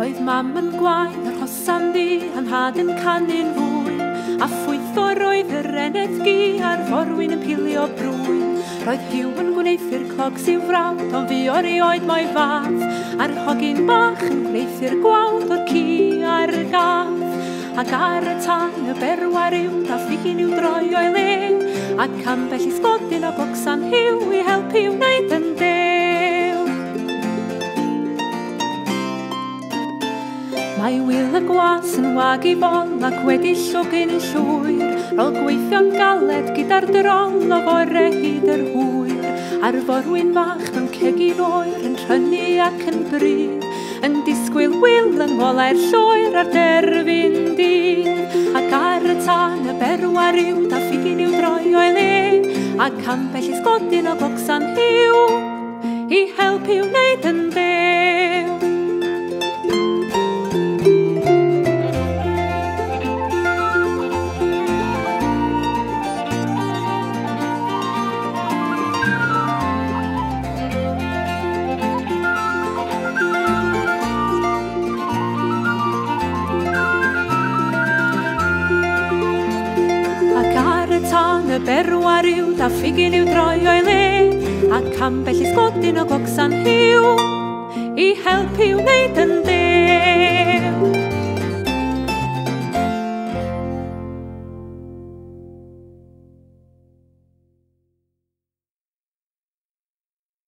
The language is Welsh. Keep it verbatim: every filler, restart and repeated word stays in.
Roedd mam yn gwaith yr hosan ddi a'n had yn canu'n fwy, a ffwythor oedd yr eneth gi a'r forwyn yn pilio brwy. Roedd Hiw yn gwneithio'r clogs i'w frawd, ond fi o'r oed mo'i fath, a'r hogyn bach yn gwneithio'r gwawd o'r ci a'r gath. Ac ar y tan y berwar i'w, a ffigin i'w droi o'i le, ac ambell i sgodyn o gocsan Hiw i helpu i'w wneud yn dew. Mae wyl y gwas yn wag i bol ac wedi llwgyn yn llwyr, rôl gweithio'n galed gyda'r drol o fore hyd yr hwyr. A'r forwyn fach mewn cegin oer yn rhynnu ac yn bryd, yn disgwyl wyl yn ngolau'r llwyr ar derfyn dyn. Ac ar y tan y berwar i'w, a ffigin i'w droi o'i le, ac ambell i sgodyn o gocsan Hiw i helpu i'w wneud yn dew. Tan y berwar i'w, a ffigin i'w droi o'i le, ac ambell i sgodyn o gocsan Hiw i helpu i'w wneud yn dew.